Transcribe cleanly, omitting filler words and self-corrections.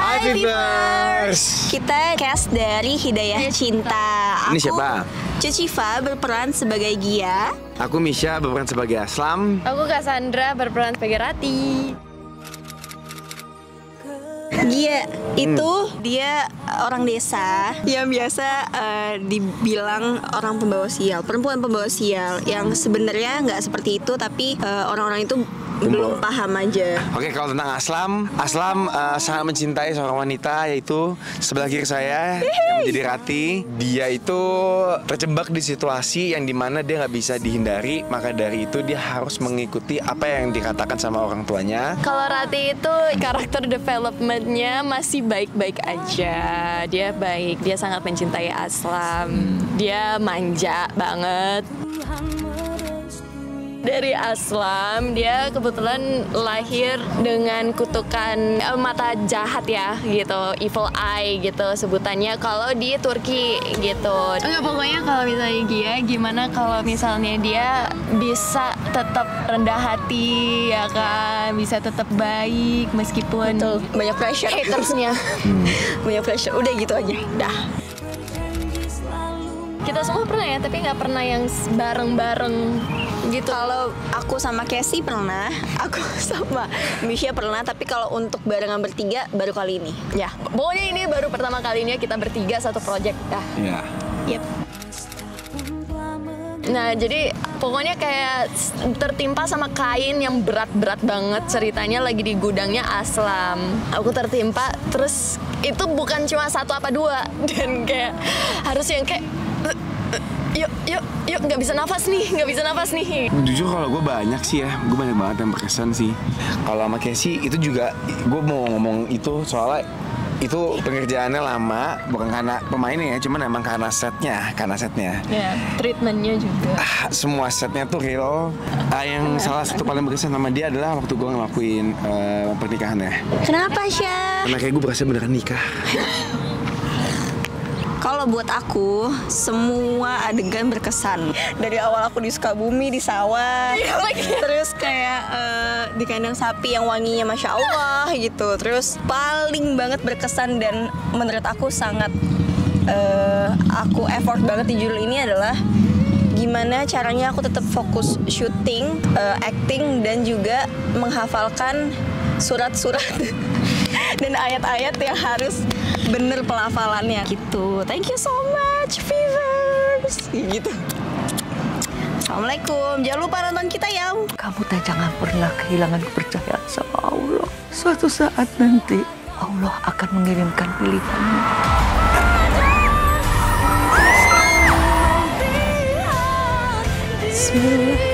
Hai Vivers. Kita cast dari Hidayah Cinta. Ini siapa? Cuciva berperan sebagai Gia. Aku Misha berperan sebagai Aslam. Aku Cassandra berperan sebagai Rati. Gia itu dia orang desa yang biasa dibilang orang pembawa sial, perempuan pembawa sial yang sebenarnya nggak seperti itu, tapi orang-orang itu belum paham aja. Oke, kalau tentang Aslam sangat mencintai seorang wanita, yaitu sebelah kiri saya yang menjadi Rati. Dia itu terjebak di situasi yang dimana dia nggak bisa dihindari, maka dari itu dia harus mengikuti apa yang dikatakan sama orang tuanya. Kalau Rati itu karakter developmentnya masih baik-baik aja. Dia baik, dia sangat mencintai Aslam. Dia manja banget. Dari Aslam, dia kebetulan lahir dengan kutukan mata jahat ya gitu, evil eye gitu sebutannya kalau di Turki gitu. Enggak, pokoknya kalau misalnya Gia, gimana kalau misalnya dia bisa tetap rendah hati ya kan, bisa tetap baik meskipun Betul. Banyak pressure hatersnya. Banyak pressure, udah gitu aja, dah. Kita semua pernah ya, tapi nggak pernah yang bareng-bareng gitu. Kalau aku sama Casey pernah, aku sama Misha pernah, tapi kalau untuk barengan bertiga baru kali ini. Ya, pokoknya ini baru pertama kalinya kita bertiga satu project ya. Iya. Yep. Nah, jadi pokoknya kayak tertimpa sama kain yang berat-berat banget. Ceritanya lagi di gudangnya Aslam. Aku tertimpa, terus itu bukan cuma satu apa dua. Dan kayak harus yang kayak yuk, nggak bisa nafas nih. Jujur kalau gue banyak sih ya, gue banyak banget yang berkesan sih. Kalau sama Casey itu juga gue mau ngomong itu soalnya itu pengerjaannya lama, bukan karena pemainnya ya, cuman emang karena setnya. Ya, treatmentnya juga. Semua setnya tuh real. Yang salah satu paling berkesan sama dia adalah waktu gue ngelakuin pernikahannya. Kenapa, Syah? Karena kayak gue berasa beneran nikah. Kalau buat aku, semua adegan berkesan. Dari awal aku di Sukabumi, di sawah, terus kayak di kandang sapi yang wanginya Masya Allah gitu. Terus paling banget berkesan dan menurut aku sangat aku effort banget di judul ini adalah gimana caranya aku tetap fokus syuting, acting, dan juga menghafalkan surat-surat dan ayat-ayat yang harus bener pelafalannya gitu. Thank you so much, Vivers. Gitu. Assalamualaikum. Jangan lupa nonton kita ya. Kamu jangan pernah kehilangan kepercayaan sama Allah. Suatu saat nanti Allah akan mengirimkan pilihanmu. Bismillah.